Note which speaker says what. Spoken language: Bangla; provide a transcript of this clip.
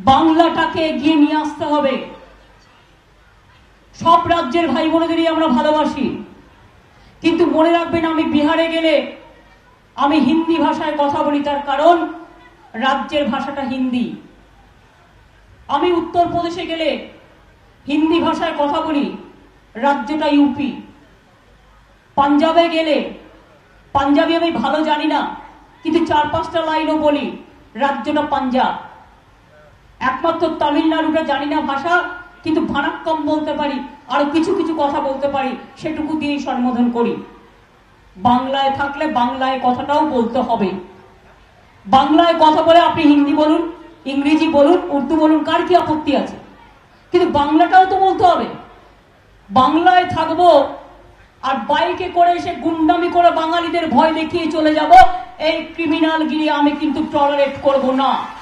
Speaker 1: বাংলাটাকে এগিয়ে নিয়ে আসতে হবে। সব রাজ্যের ভাই বোনেদেরই আমরা ভালোবাসি, কিন্তু মনে রাখবেন আমি বিহারে গেলে আমি হিন্দি ভাষায় কথা বলি, তার কারণ রাজ্যের ভাষাটা হিন্দি। আমি উত্তরপ্রদেশে গেলে হিন্দি ভাষায় কথা বলি, রাজ্যটা ইউপি। পাঞ্জাবে গেলে পাঞ্জাবি আমি ভালো জানি না, কিন্তু 4-5টা লাইনও বলি, রাজ্যটা পাঞ্জাব। একমাত্র তামিলনাড়ুটা জানি না ভাষা, কিন্তু ভানাক্কম বলতে পারি, আরো কিছু কিছু কথা বলতে পারি, সেটুকু দিয়েই সম্বোধন করি। বাংলায় থাকলে বাংলায় কথাটাও বলতে হবে। বাংলায় কথা বলে আপনি হিন্দি বলুন, ইংরেজি বলুন, উর্দু বলুন, কার কি আপত্তি আছে? কিন্তু বাংলাটাও তো বলতে হবে। বাংলায় থাকবো আর বাইকে করে এসে গুন্ডামি করে বাঙালিদের ভয় দেখিয়ে চলে যাব, এই ক্রিমিনালগিরি আমি কিন্তু টলারেট করব না।